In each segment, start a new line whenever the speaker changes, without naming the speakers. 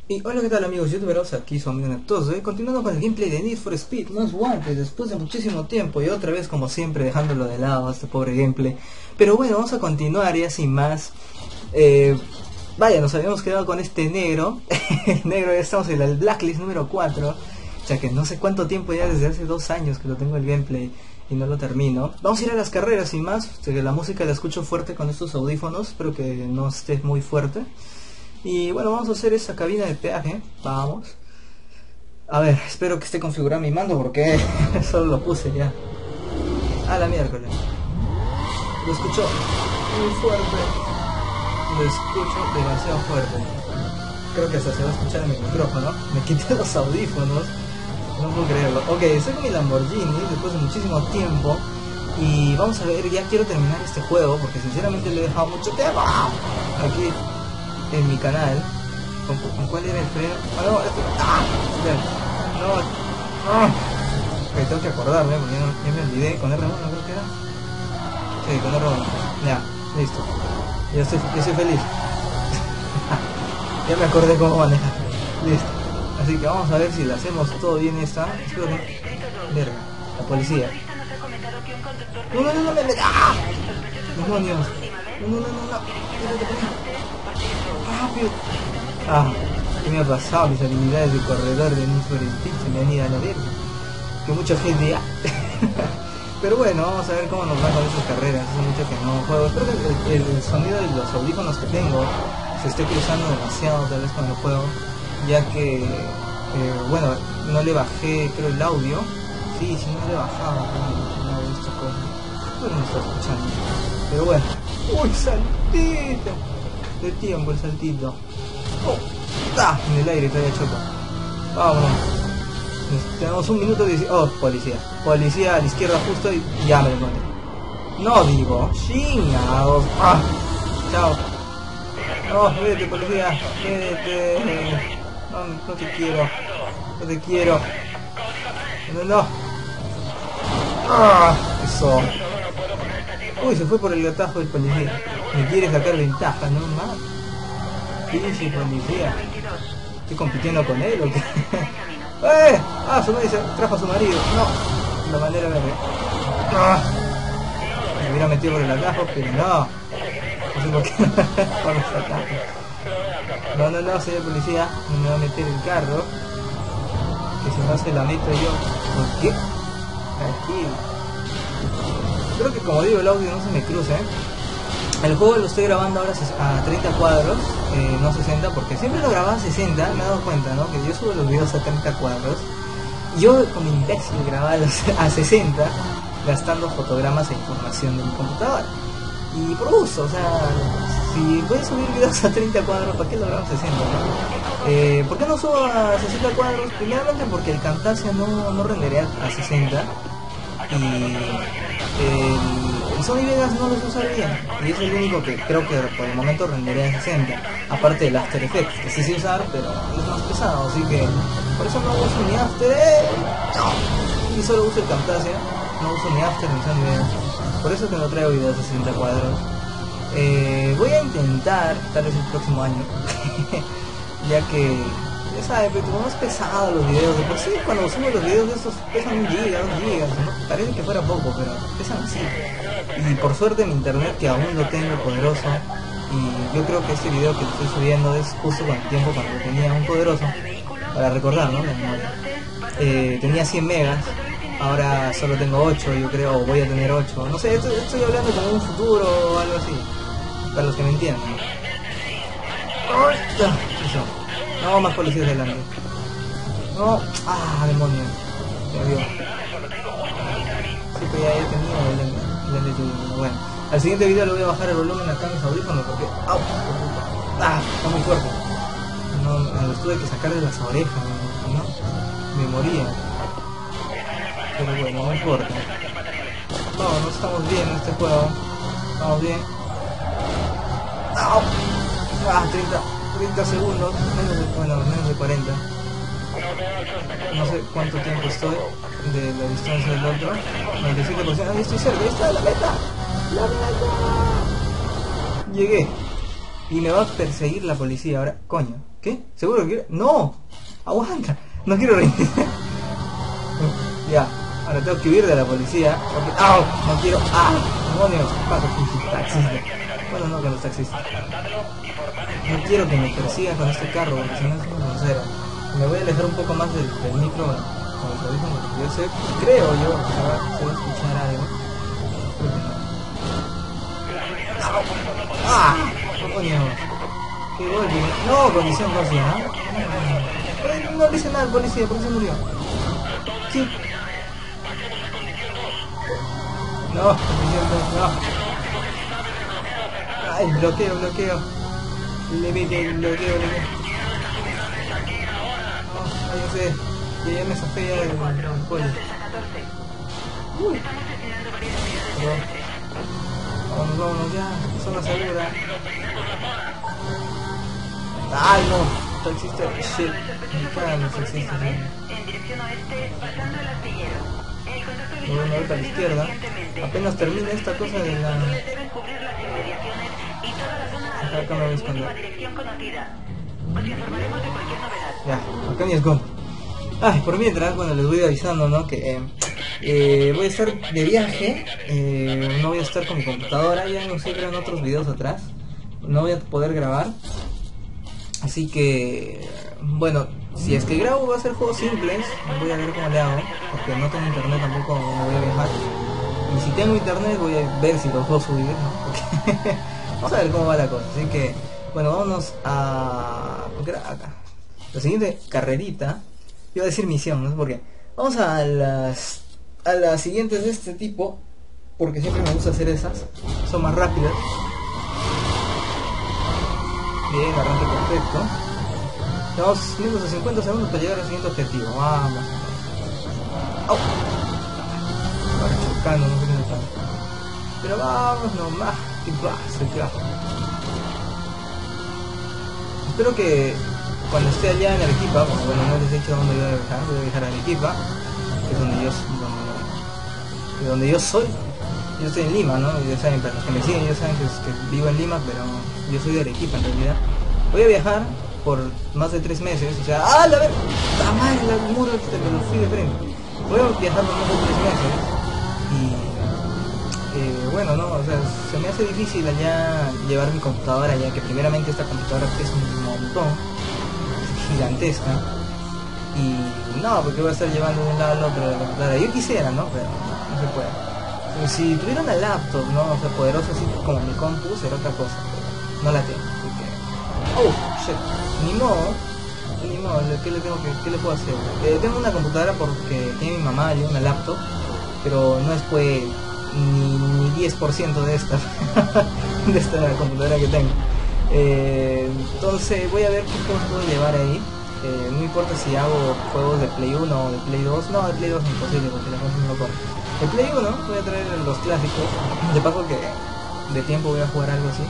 Y hola, ¿qué tal amigos youtubers? Aquí su amigo Neptoso, continuando con el gameplay de Need for Speed Most Wanted después de muchísimo tiempo y otra vez como siempre dejándolo de lado este pobre gameplay. Pero bueno, vamos a continuar ya sin más. Vaya, nos habíamos quedado con este negro. El negro, ya estamos en el blacklist número 4. O sea que no sé cuánto tiempo ya, desde hace 2 años que lo tengo el gameplay y no lo termino. Vamos a ir a las carreras sin más. O sea, que la música la escucho fuerte con estos audífonos, espero que no esté muy fuerte. Y bueno, vamos a hacer esa cabina de peaje. Vamos. A ver, espero que esté configurado mi mando porque solo lo puse ya. A la miércoles. Lo escucho muy fuerte. Lo escucho demasiado fuerte. Creo que hasta se va a escuchar en mi micrófono. Me quité los audífonos. No puedo creerlo. Ok, estoy con mi Lamborghini después de muchísimo tiempo. Y vamos a ver, ya quiero terminar este juego porque sinceramente le he dejado mucho tiempo aquí en mi canal. ¿Con cuál era el freno? Ah, no, ok, tengo que acordarme porque ya me olvidé. Con R1 creo que era. Sí, con R1. Ya, listo. Ya estoy feliz. Ya me acordé cómo manejar. Listo. Así que vamos a ver si le hacemos todo bien esta. Espero que... Verga, la policía. No, ¡ah! ¡Demonios! No. ¡Rápido! Ah, ¿qué me ha pasado? Mis habilidades de corredor de Need for Speed se me han ido a la verga. Que mucha gente ya. Pero bueno, vamos a ver cómo nos va con esas carreras. Hace mucho que no juego. Espero que el sonido de los audífonos que tengo se esté cruzando demasiado tal vez cuando juego, ya que bueno, no le bajé creo el audio. Sí, no le he bajado el audio esta cosa. Pero no está escuchando. Pero bueno. ¡Uy, saltito! De tiempo el saltito. Oh, ¡ah! En el aire todavía choco. Vámonos. Tenemos 1 minuto y... Oh, policía. Policía a la izquierda justo y ya me lo encontré. No digo. Chingados. ¡Ah! Chao. No, vete policía. Vete. No te quiero. No te quiero. No. ¡Ah! Eso. Uy, se fue por el atajo del policía. Me quiere sacar ventaja, ¿no? Más. Sí, policía. ¿Estoy compitiendo con él o qué? Ah, su madre se trajo a su marido. No, la manera verde. Me hubiera metido por el atajo, pero no. No sé por qué. Por los atajos. No, señor policía. No me va a meter el carro. Que si no se la meto yo. ¿Por qué? Tranquilo. Creo que como digo el audio no se me cruza, El juego lo estoy grabando ahora a 30 cuadros, no 60, porque siempre lo grababa a 60, me he dado cuenta, ¿no? Que yo subo los videos a 30 cuadros. Yo como imbécil grababa a 60, gastando fotogramas e información de mi computadora. Y por gusto, o sea, si voy a subir videos a 30 cuadros, ¿para qué lo grabo a 60? ¿no? ¿Por qué no subo a 60 cuadros? Primeramente porque el Camtasia no renderea a 60. Y el Sony Vegas no los usa bien, y es el único que creo que por el momento rendería en 60, aparte del After Effects, que sí sé usar, pero es más pesado, así que por eso no uso ni After, y solo uso el Camtasia, no uso ni After ni Sony Vegas, por eso que no traigo videos de 60 cuadros. Voy a intentar, tal vez el próximo año, ya que ya sabes, pero como es pesado los videos, de por sí cuando subo los videos de estos pesan 1 giga, 2 gigas, ¿no? Parece que fuera poco, pero pesan así. Y por suerte mi internet, que aún lo tengo poderoso, y yo creo que este video que estoy subiendo es justo con el tiempo cuando tenía un poderoso, para recordar, ¿no? La memoria. Tenía 100 megas, ahora solo tengo 8, yo creo, o voy a tener 8, no sé, estoy hablando como un futuro o algo así, para los que me entiendan. Eso. No, más policías delante. No, demonio. Me dio. Sí, pues ya tenía el NT. Bueno, al siguiente video le voy a bajar el volumen acá a mis audífonos porque... está muy fuerte. No, me los tuve que sacar de las orejas, ¿no? Me moría. Pero bueno, no importa. No estamos bien en este juego. Estamos bien. 30 segundos, menos de 40. No sé cuánto tiempo estoy de la distancia del otro. 97%. Ahí estoy cerca, ahí está la meta. ¡La meta! Llegué. Y me va a perseguir la policía ahora. Coño, ¿Qué? ¿Seguro que quiero? ¡No! ¡Aguanta! No quiero reiniciar. Ya, ahora tengo que huir de la policía. Porque... ¡Au! No quiero... ¡Ah! ¡Demonios! ¿Qué pasa con taxista? Bueno, no con los taxistas. No quiero que me persigan con este carro, porque si no es un grosero. Me voy a alejar un poco más del micro con los audífonos, porque yo sé, creo yo, que se va a escuchar algo. Creo que no. ¡Ah! ¡Coño! ¡Qué golpe! No, condición casi, ¿no? No dice nada el policía, ¿por qué se murió? Sí. No, condición 2, no. ¡Ay, bloqueo! Límite, bloqueo. No, yo sé. Ya me zafé ya del pollo. Uy. Vámonos ya. Zona segura. ¡Ay, no! Taxista, shit. Me cagan los taxistas. Me voy a mover para la izquierda. Apenas termine esta cosa de la... Acá me voy a esconder. Ya, acá ni escondo. Ay, por mientras, bueno, les voy avisando, ¿no? Que voy a estar de viaje. No voy a estar con mi computadora. Ya no sé, creo en otros videos atrás. No voy a poder grabar. Así que, bueno, si es que grabo va a ser juegos simples. Voy a ver cómo le hago. Porque no tengo internet tampoco, no voy a viajar. Y si tengo internet voy a ver si los puedo subir, ¿no? Porque vamos a ver cómo va la cosa. Así que, bueno, vámonos a... ¿Qué era? Acá. La siguiente carrerita. Iba a decir misión, no sé por qué. Vamos a las siguientes de este tipo. Porque siempre me gusta hacer esas. Son más rápidas. Bien, arranque perfecto. Tenemos menos de 50 segundos para llegar al siguiente objetivo. Vamos. ¡Au! Ahora chocando, no sé qué me pasa. Pero vamos nomás. ¿Qué pasa? Espero que cuando esté allá en Arequipa, bueno, no les he dicho dónde voy a viajar a Arequipa, que es donde yo soy. Yo estoy en Lima, ¿no? Ya saben, para los que me siguen, ya saben que vivo en Lima, pero yo soy de Arequipa en realidad. Voy a viajar por más de 3 meses, o sea, ¡ah, la verdad! ¡La madre, la muro! Me lo fui de frente. Voy a viajar por más de 3 meses y bueno, no, o sea, se me hace difícil allá llevar mi computadora, ya que primeramente esta computadora es un montón, es gigantesca, y no, porque voy a estar llevando de un lado al otro de la computadora. Yo quisiera, ¿no? Pero no se puede. Pero si tuviera una laptop, ¿no? O sea, poderosa así como mi compu, será otra cosa, pero no la tengo, así que... ¡Oh, shit! Ni modo, ¿qué le puedo hacer? Tengo una computadora porque tiene mi mamá y una laptop, pero no es pues ni 10% de esta de esta computadora que tengo. Entonces voy a ver qué juegos puedo llevar ahí. No importa si hago juegos de Play 1 o de Play 2. No, de Play 2 es imposible porque la cosa no lo corre. De Play 1 voy a traer los clásicos. De paso que de tiempo voy a jugar algo así.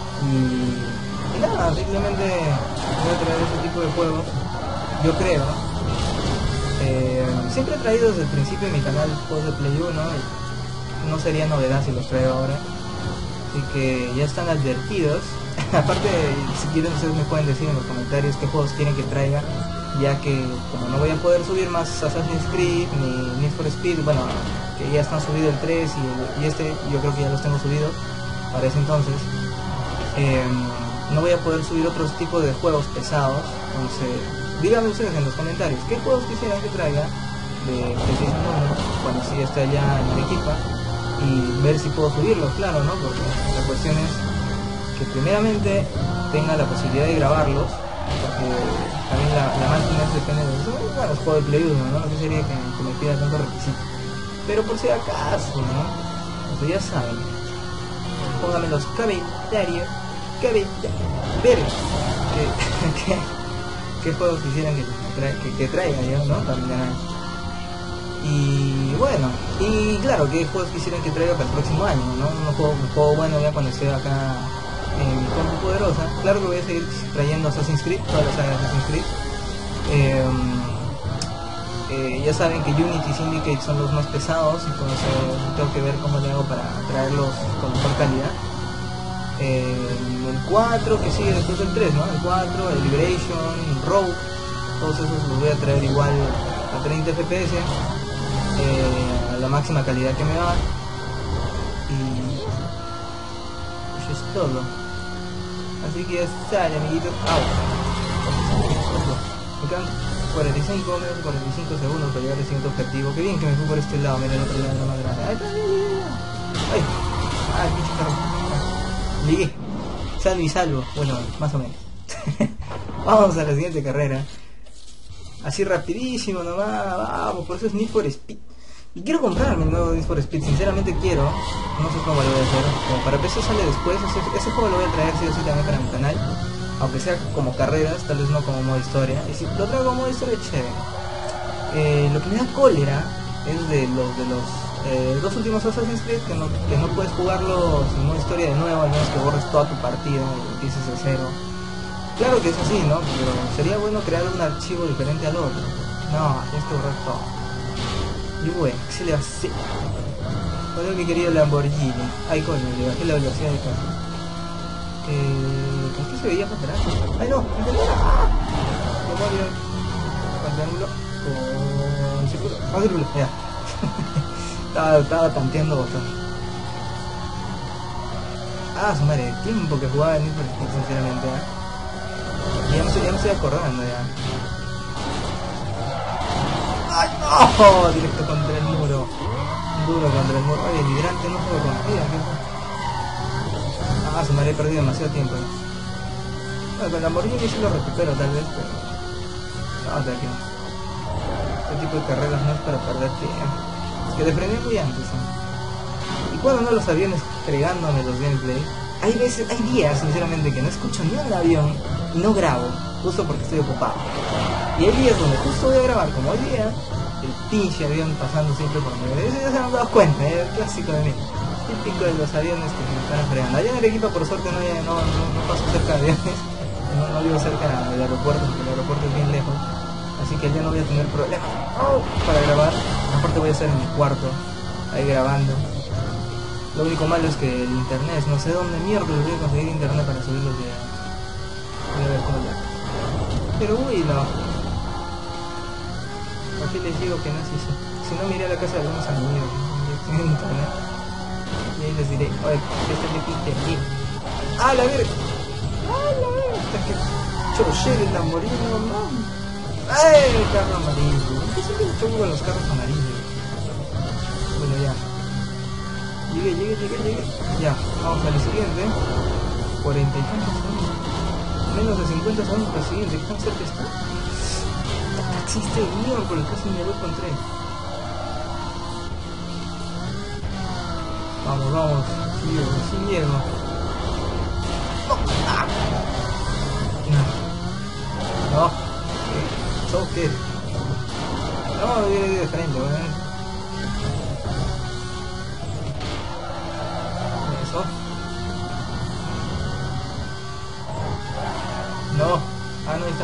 Y nada, simplemente voy a traer ese tipo de juegos. Yo creo, siempre he traído desde el principio en mi canal juegos de Play 1 y no sería novedad si los traigo ahora. Así que ya están advertidos. Aparte, si quieren ustedes me pueden decir en los comentarios qué juegos quieren que traiga, ya que como no voy a poder subir más Assassin's Creed ni Need for Speed, bueno, que ya están subidos el 3 y este yo creo que ya los tengo subidos para ese entonces, no voy a poder subir otros tipos de juegos pesados. Entonces díganme ustedes en los comentarios qué juegos quisieran que traiga de PlayStation 1 cuando sí esté allá en Arequipa, y ver si puedo subirlos, claro, ¿no? Porque la cuestión es que primeramente tenga la posibilidad de grabarlos, porque también la máquina depende de eso. Bueno, es juego de Play 1, ¿no? No sé, sería que me pida tanto requisito, pero por si acaso, ¿no? Pues ya saben, pónganme en los comentarios ver qué juegos quisieran que traiga yo, ¿no? También. Y bueno, y claro, qué juegos quisieran que traiga para el próximo año, ¿no? Un juego bueno ya cuando esté acá en compu poderosa. Claro que voy a seguir trayendo Assassin's Creed, toda la saga de Assassin's Creed. Ya saben que Unity y Syndicate son los más pesados, entonces tengo que ver cómo le hago para traerlos con mejor calidad. El 4 que sigue después del 3, ¿no? El 4, el Liberation, el Rogue, todos esos los voy a traer igual a 30 FPS, a la máxima calidad que me da. Y eso es todo. Así que ya está, amiguitos. Me quedan 45 segundos para llegar al siguiente objetivo. Qué bien que me fui por este lado, mira el otro lado era más grande. ¡Ay! ¡Ay, pinche carro! Llegué. Salvo y salvo. Bueno, más o menos. Vamos a la siguiente carrera. Así rapidísimo nomás. Vamos, por eso es Need for Speed. Y quiero comprarme el nuevo Need for Speed. Sinceramente quiero. No sé cómo lo voy a hacer. Como para PC sale después. Ese juego lo voy a traer sí o sí también para mi canal. Aunque sea como carreras, tal vez no como modo historia. Y si lo traigo como modo historia, chévere. Lo que me da cólera es de los dos últimos Assassin's Creed que no puedes jugarlos en modo historia de nuevo, al menos que borres toda tu partida y empieces de cero. Claro que es así, ¿no? Pero sería bueno crear un archivo diferente al otro. No, tienes que borrar todo. Y bueno, ¿qué se le va a hacer? Bueno, mi querido Lamborghini. Ay, coño, le bajé la velocidad de carro. ¿Con qué se veía para atrás? ¡Ay, no! Demonio. Con triángulo. Con círculo. Con círculo, ya. Estaba tanteando botón. Su madre, tiempo que jugaba en Need for Speed, sinceramente. Ya me estoy acordando ya. ¡Ay, no! Directo contra el muro. Duro contra el muro. Oye, el hidrante no juego con vida. Su madre, he perdido demasiado tiempo. Bueno, con la Lamborghini sí lo recupero tal vez, pero... No, tranquilo. Este tipo de carreras no es para perder tiempo. Es que depende muy antes, ¿no? Y cuando no los aviones fregándome los gameplay, hay días, sinceramente, que no escucho ni un avión y no grabo, justo porque estoy ocupado. Y hay días donde justo voy a grabar, como hoy día, el pinche avión pasando siempre por medio. Eso ya se han dado cuenta, es el clásico de mí. Típico de los aviones que se me están fregando. Allá en Arequipa, por suerte, no paso cerca de aviones. No vivo cerca del aeropuerto, porque el aeropuerto es bien lejos. Así que ya no voy a tener problemas para grabar. Aparte voy a estar en mi cuarto, ahí grabando. Lo único malo es que el internet, no sé dónde mierda voy a conseguir internet para subir los videos. Voy a ver cómo ya. Pero uy, no. Aquí les digo que no es eso. Si no, miré a la casa de algunos amigos en internet. Y ahí les diré, oye, este es mi internet. ¡Ah, la verga! ¡Ah, la verga! Hasta que choché el Lamborghini, no. ¡Ay, el carro amarillo! ¿Por qué siempre choco con los carros amarillos? Bueno, ya. Llegué. Ya, vamos al siguiente. 40 y tantos segundos. Menos de 50 segundos para el siguiente. ¿Qué tan cerca está? Existe el miércoles, casi me voy con 3. Vamos. Sí, llego. No. Choque. No, viene de frente, ¿verdad? Eso. No. No, ahí está.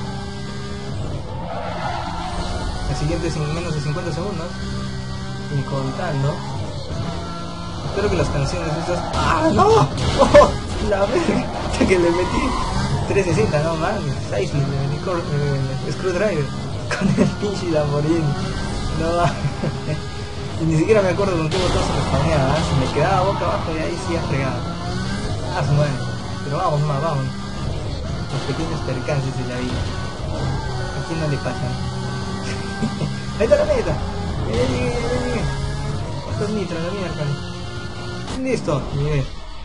El siguiente es en menos de 50 segundos. Y contando. Espero que las canciones estas... ¡No! ¡Oh! La verga. Que le metí 360, no mames. Le metí Screwdriver con el pinche Lamborghini. No. Y ni siquiera me acuerdo con qué botón se respawnaba. Se me quedaba boca abajo y ahí sí ha fregado. Su madre. Pero vamos. Los pequeños percances de la vida. ¿A quién no le pasan? Ahí está la meta. Llegué. Esto es nitro, la mierda. Listo, llegué.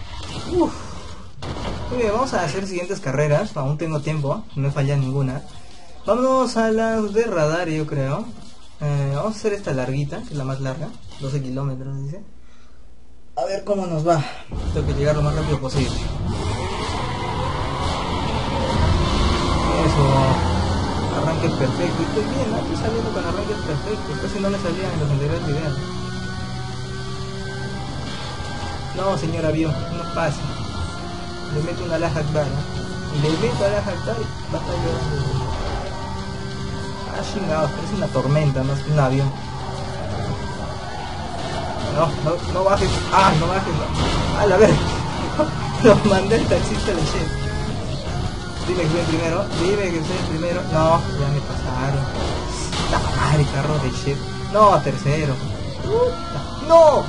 Muy bien, vamos a hacer siguientes carreras. Aún tengo tiempo, no me falla ninguna. Vamos a las de radar, yo creo. Vamos a hacer esta larguita, que es la más larga. 12 kilómetros, dice. A ver cómo nos va. Tengo que llegar lo más rápido posible. Eso. Arranque perfecto. Estoy bien, ¿no? Estoy saliendo con arranques perfectos. Casi no me salían en los anteriores videos. No, señor avión, no pasa. Le meto una Allahu Akbar, ¿no? Le meto a Allahu Akbar y va a estar llorando. Chingados, parece una tormenta más que un avión. No bajes. No bajes. La verga. Lo mandé el taxista de chef. Dime que soy el primero. Dime que soy el primero. No, ya me pasaron. La madre, carro de chef. No, tercero. No.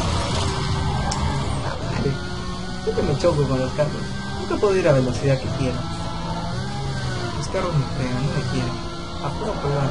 La madre. Siempre me choco con los carros. Nunca puedo ir a velocidad que quiero. Los carros me fregan, no me quieren. A puro probar.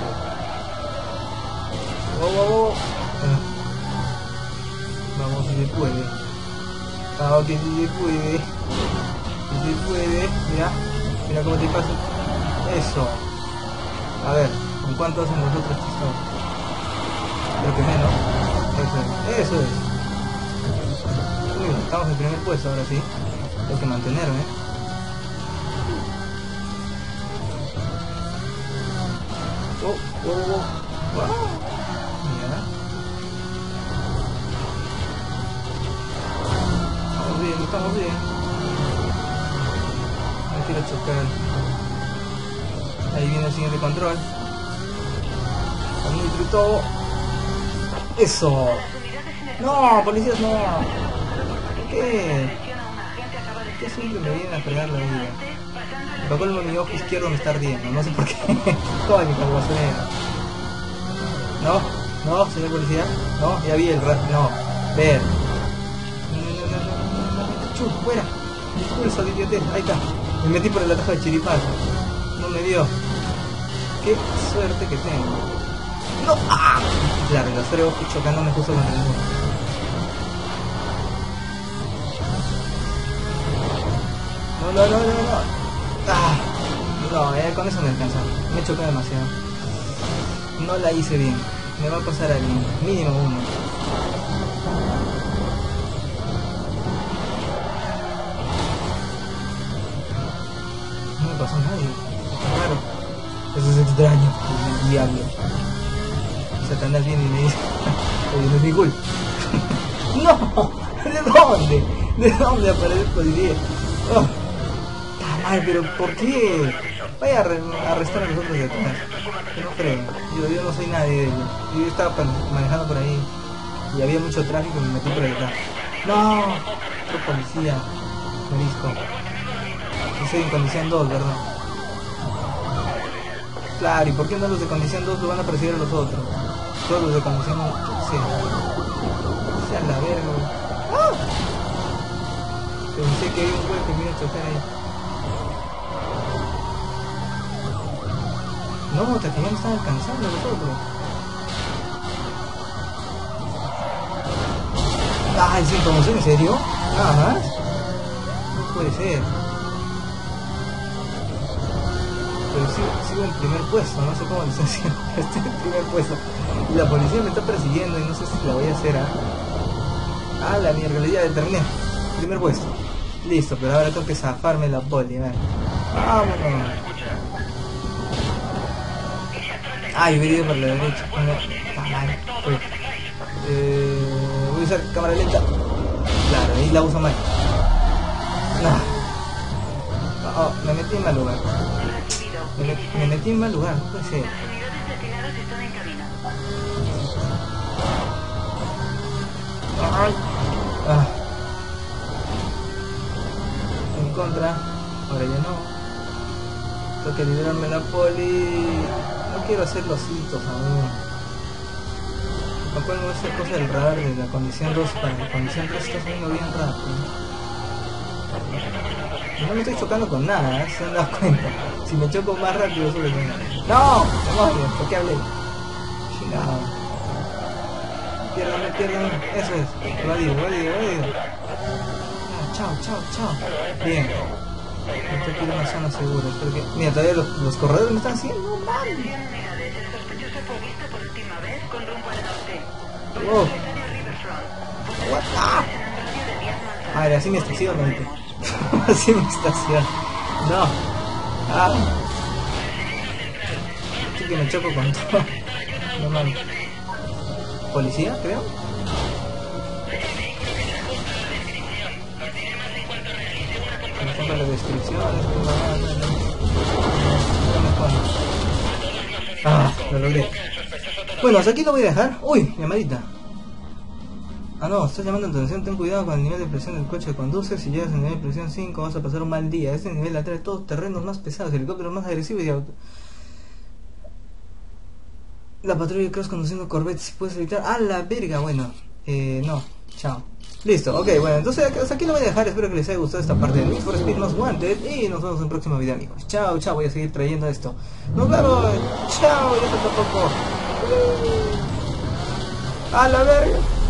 Vamos, si se puede. Ah, que si se puede. Si se puede. Mira. Mira cómo te pasa. Eso. A ver, ¿con cuánto hacen los otros chistos? Creo que menos. Eso es. Uy, estamos en primer puesto ahora sí. Tengo que mantenerme. Wow. Mira. Estamos bien. No quiero chocar. Ahí viene el siguiente control. Con nitro y todo. Eso. No, policías no. ¿Qué? ¿Qué siempre me vienen a fregar la vida? Lo colmo, mi ojo izquierdo me está ardiendo. No sé por qué. Toda mi carguacionera. No, señor policía. No, ya vi el rato. No. Ver. No. Fuera. Disculpa, idiotez. Ahí está. Me metí por el atajo de chiripazo. No me dio. Qué suerte que tengo. No. ¡Ah! Claro, los tres ojos chocándome justo con el muro. No. Ah. No, con eso me alcanza. Me choqué demasiado. No la hice bien. Me va a pasar al mínimo uno. No me pasó a nadie. Claro. Eso es extraño. Es el diablo. Satanás viene y me dice: oye, no es mi culpa. No. ¿De dónde aparece el policía? Oh. Ay, pero ¿por qué? Vaya a arrestar a los otros de atrás. Que no creo. Yo no soy nadie de ellos. Yo estaba manejando por ahí y había mucho tráfico y me metí por detrás. ¡No! ¡Qué policía! Morisco. Estoy en condición 2, ¿verdad? Claro, ¿y por qué no los de condición 2 lo van a perseguir a los otros? Todos los de condición 1, sí. Sea la verga. ¡Ah! Pensé que había un güey que me iba a chocar ahí. No, hasta que ya me están alcanzando los otros. Ay, sin promoción, ¿en serio? ¿Nada más? No puede ser. Pero sigo en primer puesto, no sé cómo les haciendo. Estoy en primer puesto. Y la policía me está persiguiendo y no sé si la voy a hacer. Ah, la mierda, ya terminé. Primer puesto. Listo, pero ahora tengo que zafarme la poli. Vámonos. Ay, voy a ir por la derecha. Voy a usar cámara lenta. Claro, ahí la uso mal. No, me metí en mal lugar. Me metí en mal lugar, no puede ser. En contra. Ahora ya no. Tengo que librarme la poli. No quiero hacer los hitos aún. Lo cual no es esa cosa del radar de la condición 2 para la condición 3 está saliendo bien rápido. Y no me estoy chocando con nada, se han dado cuenta. Si me choco más rápido sube el menos. ¡No! ¡Demonios! ¿Por qué hablé? Chingado. Piérdame. Eso es. Evadido. Chao. Bien. Estoy aquí en una zona segura. Espero que... Mira, todavía los corredores me están haciendo. ¡No mames! Oh. What? Ah. Madre, así me estaciono ahorita. Así me estaciono. No. Ah. Estoy que me choco con todo. No mames. ¿Policía, creo? Me pongo las descripciones. Ah, lo logré. Bueno, hasta aquí lo voy a dejar. Uy, llamadita. Ah, no, estás llamando tu atención. Ten cuidado con el nivel de presión del coche que conduces. Si llegas al nivel de presión 5 vas a pasar un mal día. Este nivel atrae todos terrenos más pesados, helicópteros más agresivos y auto. La patrulla de Cross conduciendo Corvette. Si puedes evitar. ¡Ah, la verga! Bueno, no. Chao. Listo, ok, bueno, entonces hasta aquí lo voy a dejar. Espero que les haya gustado esta parte de Need for Speed Most Wanted. Y nos vemos en el próximo video, amigos. Chao, chao, voy a seguir trayendo esto. Nos vemos. Chao, ya falta poco. ¡A la verga!